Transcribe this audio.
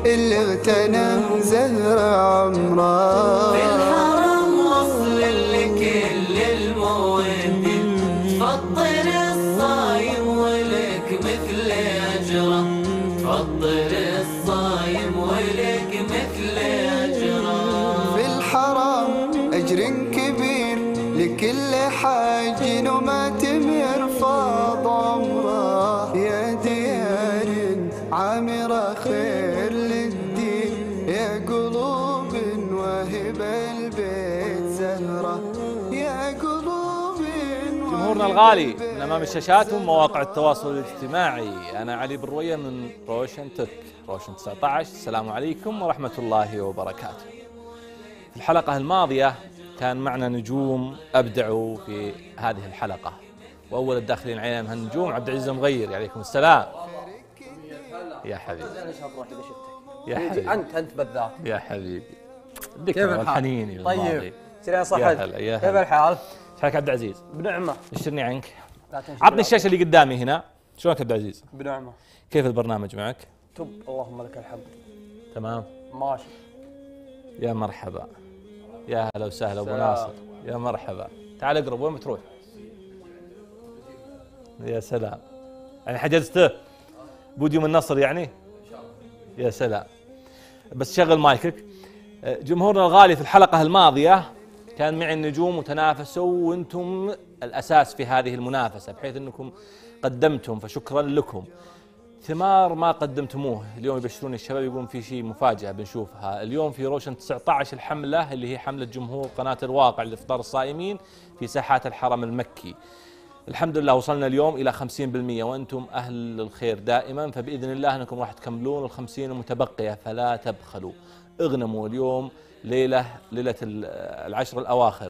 اللي اغتنم زهر عمره. في الحرم وصل لكل المودين، فطر الصايم ولك مثل أجره، فطر الصايم ولك مثل أجره. في الحرم أجر كبير لكل حاج وما تمر فاض عمره. يا ديار عامرة خير للدين، يا قلوب واهب البيت زهرة، يا قلوب. جمهورنا الغالي من أمام الشاشات ومواقع التواصل الاجتماعي، أنا علي بن روية من روشن تك روشن 19. السلام عليكم ورحمة الله وبركاته. في الحلقة الماضية كان معنا نجوم أبدعوا في هذه الحلقة، وأول الداخلين علينا من هالنجوم عبد العزيز المغير. عليكم السلام. يا حبيبي يا حبيبي انت بالذات يا حبيبي. كيف الحال؟ الحنين طيب سلام صحتك. يا هلا يا كيف هلا. الحال؟ حالك عبد العزيز؟ بنعمة. بشرني عنك. لا تنسى عطني الشاشة اللي قدامي هنا. شلونك عبد العزيز؟ بنعمة. كيف البرنامج معك؟ تب اللهم لك الحمد. تمام ماشي. يا مرحبا. يا هلا وسهلا ابو ناصر. يا مرحبا. تعال اقرب. وين بتروح؟ يا سلام. يعني حجزته بوديوم النصر يعني؟ يا سلام. بس شغل مايكك. جمهورنا الغالي، في الحلقة الماضية كان معي النجوم وتنافسوا، وانتم الاساس في هذه المنافسة بحيث انكم قدمتم، فشكرا لكم. ثمار ما قدمتموه اليوم يبشرون الشباب، يقولون في شيء مفاجأة بنشوفها اليوم في روشن 19. الحملة اللي هي حملة جمهور قناة الواقع لإفطار الصائمين في ساحات الحرم المكي. الحمد لله وصلنا اليوم إلى 50%، وأنتم أهل الخير دائما، فبإذن الله أنكم راح تكملون ال50 المتبقية، فلا تبخلوا. اغنموا اليوم ليلة العشر الأواخر.